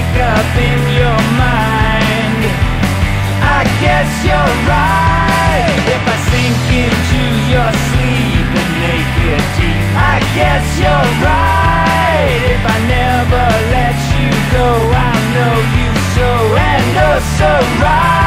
wake up in your mind. I guess you're right. If I sink into your sleep and make it deep, I guess you're right. If I never let you go, I'll know you so and oh so right.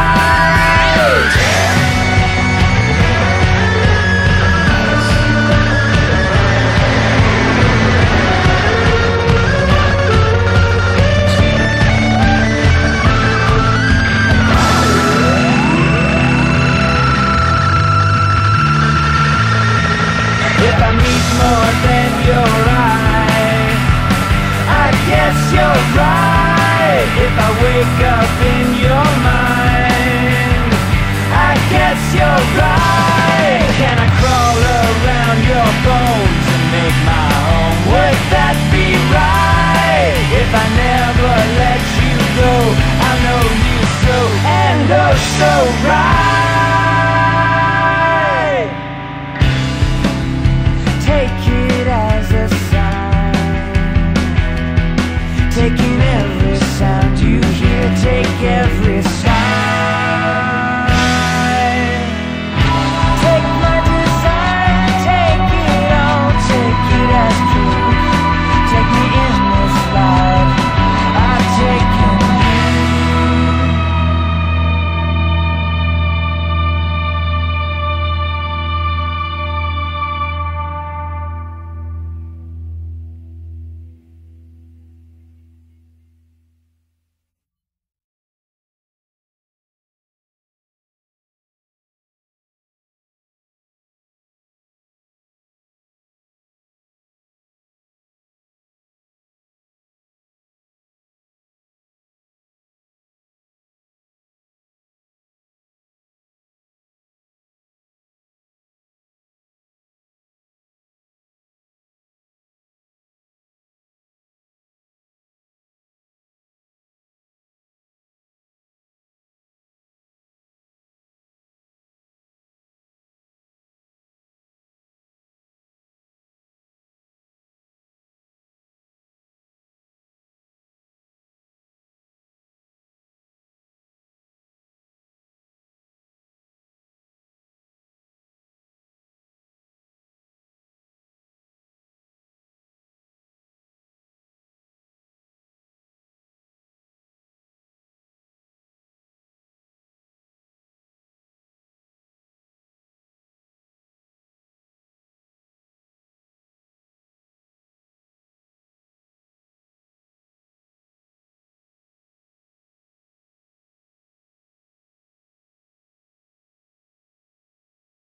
If I meet more than your eye, I guess you're right. If I wake up